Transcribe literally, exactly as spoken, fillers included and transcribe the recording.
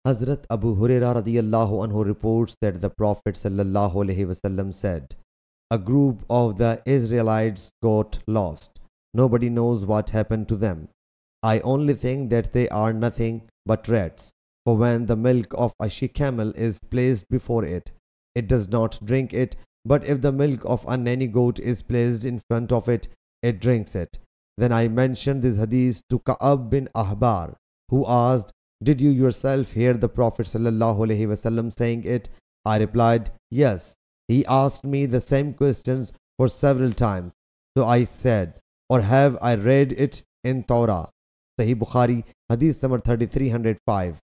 Hazrat Abu Huraira radiyallahu anhu reports that the Prophet sallallahu alaihi wasallam said, "A group of the Israelites got lost. Nobody knows what happened to them. I only think that they are nothing but rats. For when the milk of a she camel is placed before it, it does not drink it, but if the milk of a nanny goat is placed in front of it, it drinks it." Then I mentioned this hadith to Ka'ab bin Ahbar, who asked, "Did you yourself hear the Prophet sallallahu alaihi wasallam saying it?" I replied, "Yes." He asked me the same questions for several times. So I said, "Or have I read it in Torah?" Sahih Bukhari, Hadith number thirty-three oh five.